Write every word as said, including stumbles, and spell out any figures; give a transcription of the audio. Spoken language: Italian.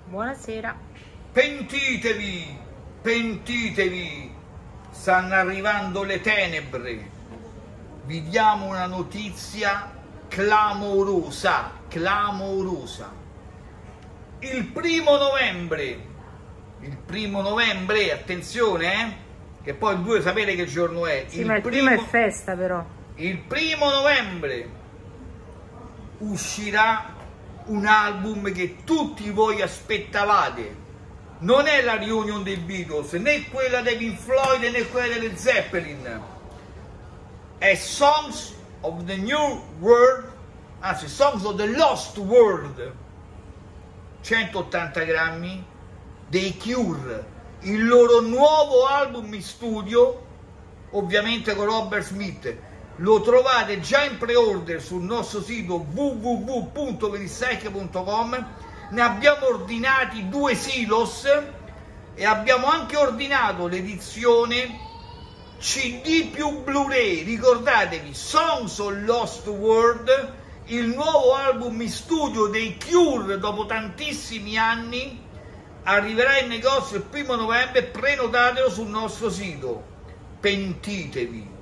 Buonasera. Pentitevi, pentitevi, stanno arrivando le tenebre. Vi diamo una notizia clamorosa, clamorosa. Il primo novembre, il primo novembre, attenzione, eh, che poi il due sapete che giorno è. Sì, il ma il primo, primo è festa però. Il primo novembre uscirà un album che tutti voi aspettavate. Non è la reunion dei Beatles, né quella dei Pink Floyd né quella delle Zeppelin. È Songs of the New World, anzi Songs of the Lost World. centottanta grammi dei Cure, il loro nuovo album in studio, ovviamente con Robert Smith. Lo trovate già in pre-order sul nostro sito w w w punto venissec punto com. Ne abbiamo ordinati due silos e abbiamo anche ordinato l'edizione C D più Blu-ray. Ricordatevi, Songs of Lost World, il nuovo album in studio dei Cure dopo tantissimi anni, arriverà in negozio il primo novembre. Prenotatelo sul nostro sito. Pentitevi.